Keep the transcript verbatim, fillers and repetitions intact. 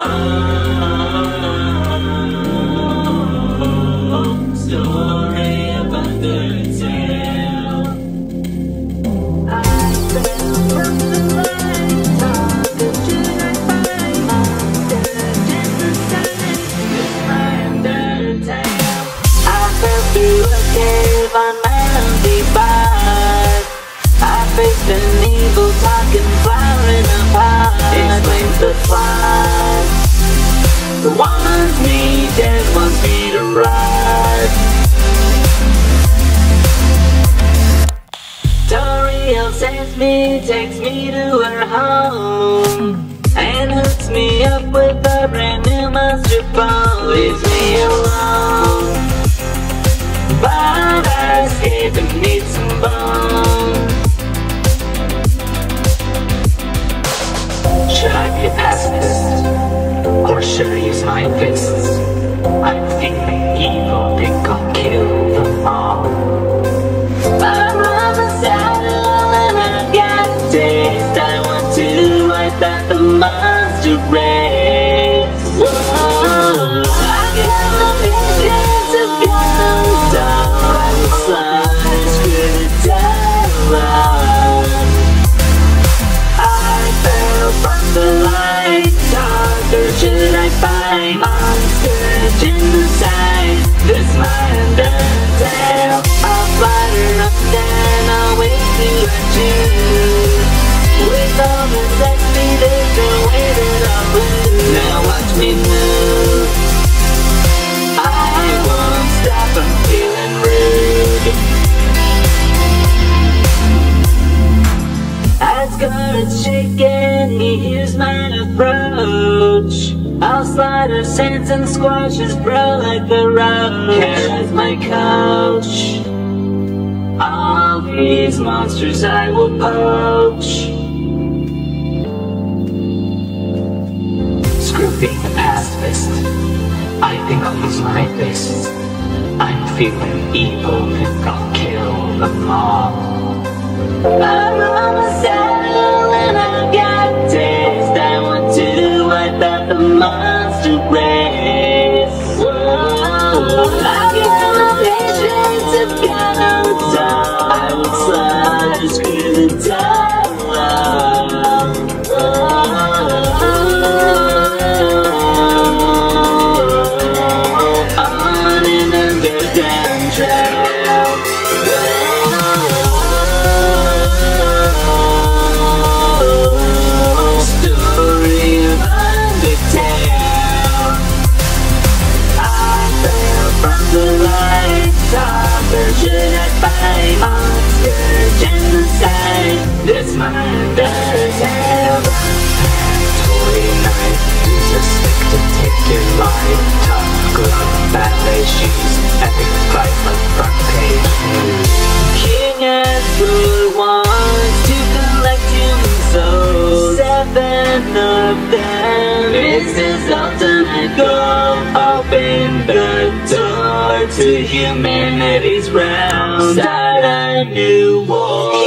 Oh, story of Undertale. I fell from the lights. How should I find monsters in the sky? It's my Undertale. I fell through a cave on my lonely path. I faced an evil talking flower in a pot. Explains the plot. The one wants me dead, wants me to rot. Toriel saves me, takes me to her home, and hooks me up with a brand new monster bone. Leaves me alone, but I escape and need some bone. Should I be a pacifist, or should I use my fists? I'm feeling evil, think I'll kill them all. I'm on the saddle and I've got a taste. I want to wipe out the monster race. Whoa, I got the visions of guns. I'm the sun, screw the devil. From the light, or should I find monsters in the side? This my Undertale. I'll fly her up and I'll wait to let you. With all the sex speed, there's no way that I'll lose. Now watch me move. I won't stop, I'm feeling rude. Asgard's shaking, he hears my approach. I'll slide her sands and squash his bro like a roach. Hera's my coach. All these monsters I will poach. Screw being a pacifist, I think I'll use my fists. I'm feeling evil, think I'll kill them all. I'm on the saddle and I've got a taste. I want to wipe out the monster race. Whoa, I got the patience of God on the top. I will slide and screw the devil. On an underground trail. Or should I find monsters in the side? This my Undertale. Toy knife, use a stick to take your life. Tough glove, ballet shoes, epic fight like front page news. King Asgore wants to collect human souls. Seven of them is his ultimate goal. Open the door to humanity's realm. Start a new war.